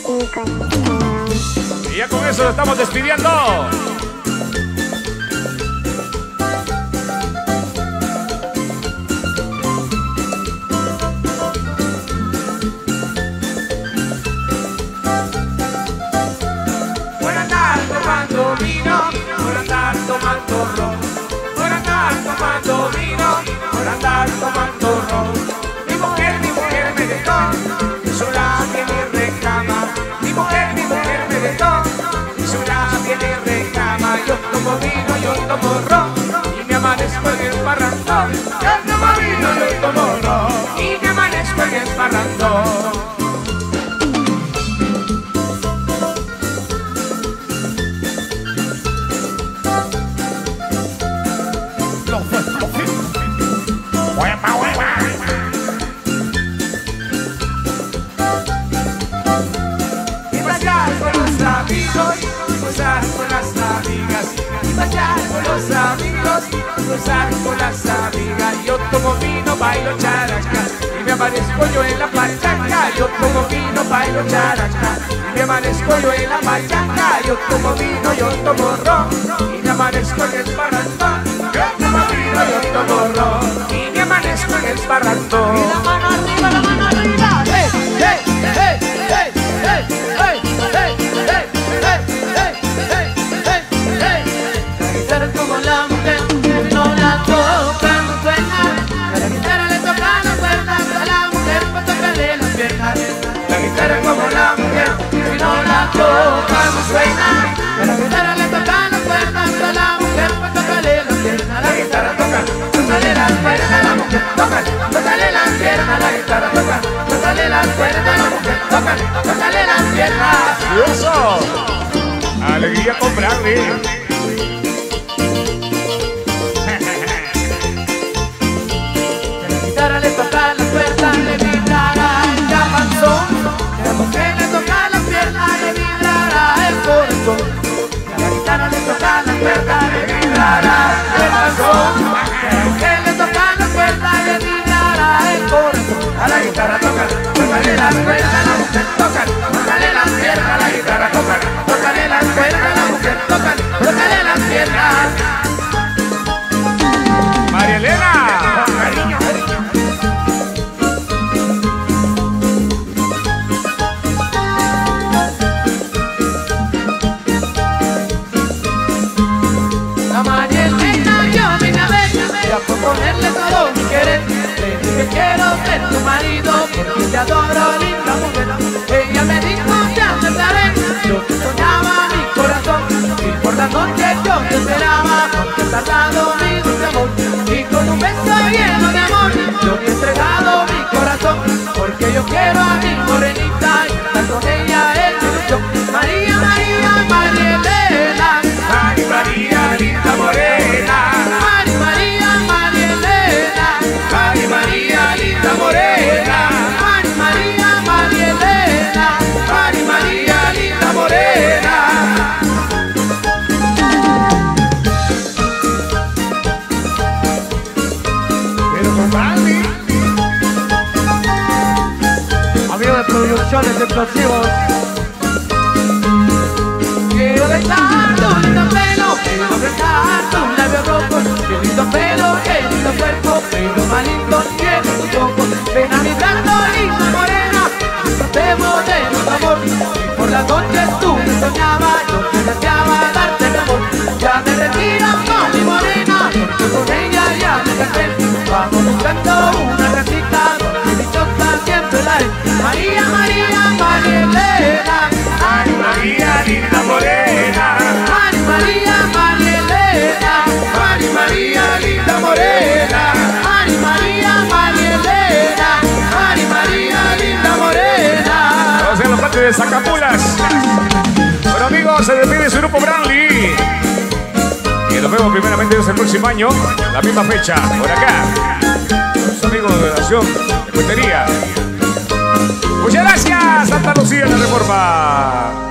Y ya con eso lo estamos despidiendo. Por andar tomando vino, por andar tomando ron, por andar tomando vino, por andar tomando ron. Mi mujer me dejó, sola viene y reclama. Mi mujer me dejó, sola viene y reclama. Yo tomo vino, yo tomo ron, y me amanezco en el parrandón. Yo tomo vino, yo tomo ron, y me amanezco en el parrandón. Gozar con las amigas y bailar con los amigos, gozar con las amigas. Yo tomo vino, bailo characa y me amanezco yo en la pachanga. Yo tomo vino, bailo characa y me amanezco yo en la pachanga. Yo tomo vino, yo tomo ron y me amanezco en el parrandón. Yo tomo vino, yo tomo ron y me amanezco en el parrandón. Y la mano arriba, la mano arriba. Hey, hey, hey, hey, hey, hey, hey, hey. Como la mujer que no la toca no suena. A la guitarra le toca las cuerdas, a la mujer para tocarle las piernas. La guitarra como la mujer que no la toca no suena. A la guitarra le toca las cuerdas, a la mujer para tocarle las piernas. La guitarra toca, tócale las cuerdas, la mujer toca, tócale las piernas. La guitarra toca, tócale las cuerdas, la mujer toca, tócale las piernas. ¡Y eso! Alegría con Brandy. Le toca las cuerdas, le vibrará el capanzón. A la mujer le toca las piernas, le vibrará el corazón. A la guitarra le toca las cuerdas, le vibrará el capanzón. A la mujer le toca las cuerdas, le vibrará el corazón. A la guitarra toca, tócale las cuerdas, la mujer toca, tócale las piernas. La guitarra toca, tócale las cuerdas, la mujer toca, tócale las piernas. María Elena. Cariño. A proponerle todo mi querer. Le dije quiero ser tu marido porque te adoro, linda mujer. Ella me dijo te aceptaré lo que soñaba mi corazón. Y por la noche yo te esperaba porque has dado mi dulce amor. Y con un beso lleno de amor yo te he entregado mi corazón. Porque yo quiero a mi morenita y estar con ella en mi ilusión. María, María, María Elena. María, María, linda morena. María, María, María Elena. María, María, linda morena. María, María, María Elena. María, María, linda morena. Pero con Brandy. Amigo de Producciones Explosivos. Quiero besar tu lindo pelo, quiero besar tus labios rojos. Qué lindo pelo, qué lindo cuerpo, pero más lindo tiene tus ojos. Ven a mi brazo, linda morena, disfrutemos de nuestro amor. Y por las noches tú me soñabas, yo te deseaba darte el amor. Ya me retiro con mi morena, porque con ella ya me casé. Vamos buscando una casita, donde dichosa siempre la es. María, María, María Elena. María, María, linda morena. María, María, María Elena. María, María, linda morena. María, María, María Elena. María, María, linda morena. Vamos a la parte de Zacapulas. Bueno amigos, se despide su grupo Brandy. Y nos vemos primeramente el próximo año, la misma fecha, por acá. Los amigos de Nación de Cuentería. Muchas gracias, Santa Lucía de la Reforma.